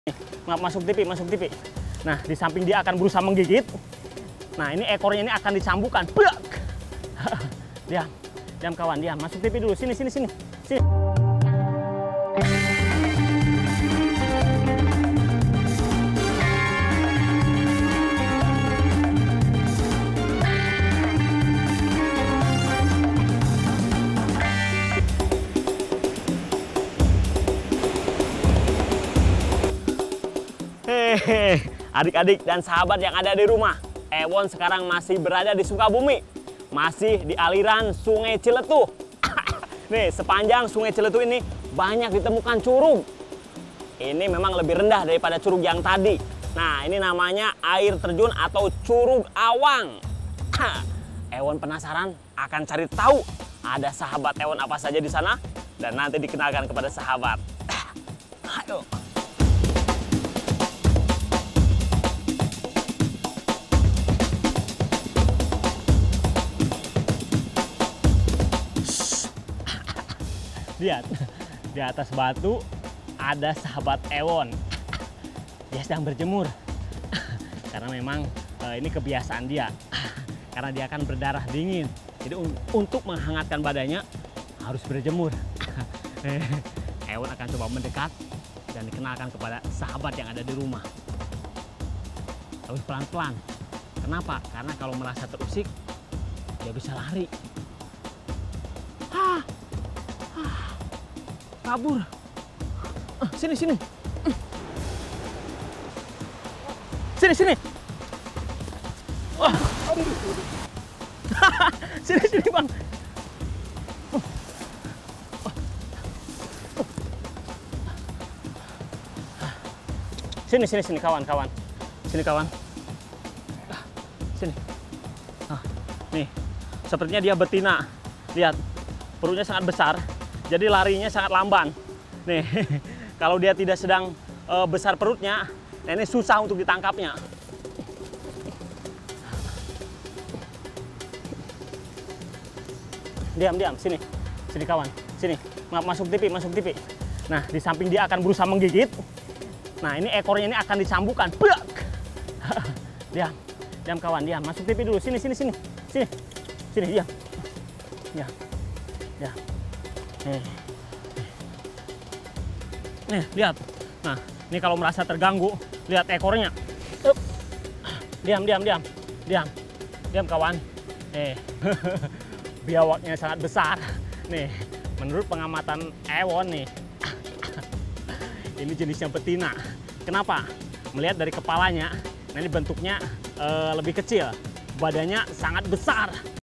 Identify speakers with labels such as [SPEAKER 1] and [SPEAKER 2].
[SPEAKER 1] Masuk TV, masuk TV. Nah, di samping dia akan berusaha menggigit. Nah, ini ekornya ini akan dicambukan. Blak! Diam, diam kawan, diam. Masuk TV dulu. Sini, sini, sini. Sini. Hehehe, adik-adik dan sahabat yang ada di rumah, Ewon sekarang masih berada di Sukabumi, masih di aliran Sungai Ciletuh. Nih, sepanjang Sungai Ciletuh ini banyak ditemukan curug. Ini memang lebih rendah daripada curug yang tadi. Nah, ini namanya air terjun atau Curug Awang. Ewon penasaran, akan cari tahu ada sahabat Ewon apa saja di sana dan nanti dikenalkan kepada sahabat. Ayo. Lihat, di atas batu ada sahabat Ewon. Dia sedang berjemur. Karena memang ini kebiasaan dia. Karena dia akan berdarah dingin. Jadi untuk menghangatkan badannya harus berjemur. Ewon akan coba mendekat dan dikenalkan kepada sahabat yang ada di rumah. Harus pelan-pelan. Kenapa? Karena kalau merasa terusik, dia bisa lari. Kabur. Sini, sini. Sini, sini. Sini, sini, Bang. Sini, sini, sini, kawan, kawan. Sini, kawan. Sini. Nih, sepertinya dia betina. Lihat, perutnya sangat besar. Jadi larinya sangat lamban. Nih, kalau dia tidak sedang besar perutnya, nah ini susah untuk ditangkapnya. Diam, diam, sini. Sini kawan, sini. Masuk TV, masuk TV. Nah, di samping dia akan berusaha menggigit. Nah, ini ekornya ini akan dicambukan. Blak! Diam, diam kawan, diam. Masuk TV dulu. Sini, sini, sini. Sini, sini, diam. Ya, ya. Nih, lihat. Nah, ini kalau merasa terganggu, lihat ekornya. Diam, diam, diam. Diam. Diam, kawan. Biawaknya sangat besar. Nih, menurut pengamatan Ewon nih. Ini jenisnya betina. Kenapa? Melihat dari kepalanya, nah ini bentuknya lebih kecil. Badannya sangat besar.